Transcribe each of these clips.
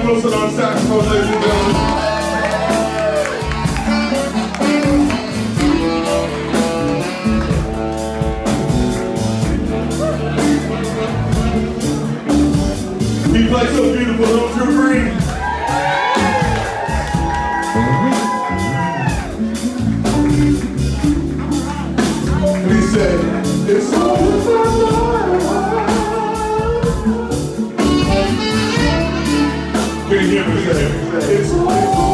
Wilson on saxophone, ladies and gentlemen. He plays so beautiful, don't you agree? And he said, it's all can you hear me say it? It's all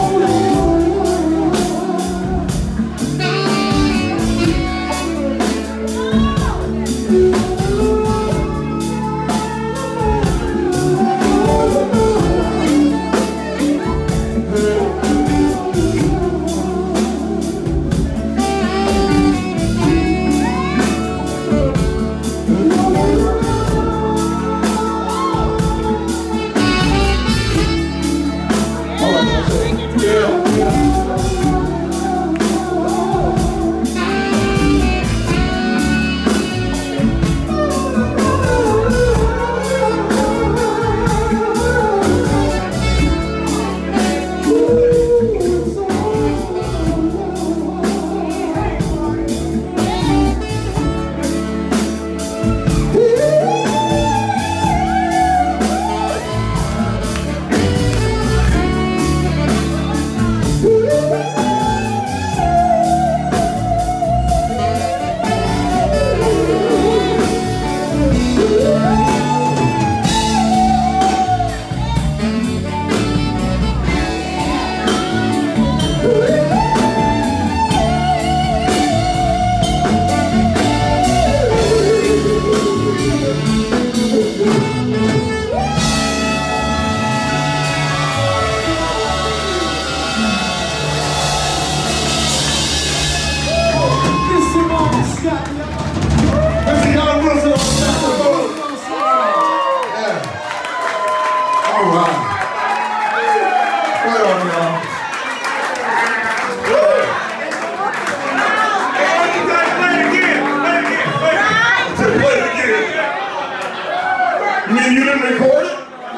you didn't record it?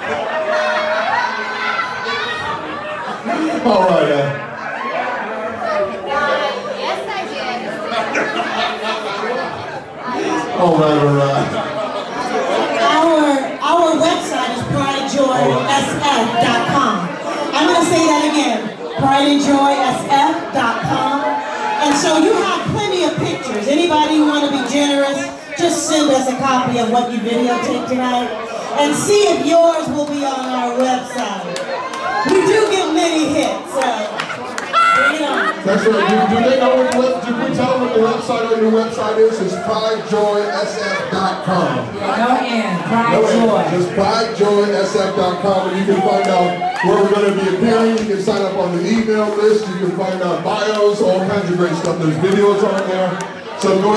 All right. Yes, I did. All right. Our website is prideandjoysf.com. I'm going to say that again. prideandjoysf.com. And so you have plenty of pictures. Anybody want to be generous? Just send us a copy of what you videotaped tonight. And see if yours will be on our website. We do get many hits, so bring it on. That's right. Do they know what did we tell them what the website on your website is? It's pridejoysf.com. No end. Pridejoy. Just pridejoysf.com, and you can find out where we're going to be appearing. You can sign up on the email list. You can find out bios, all kinds of great stuff. There's videos on there. So go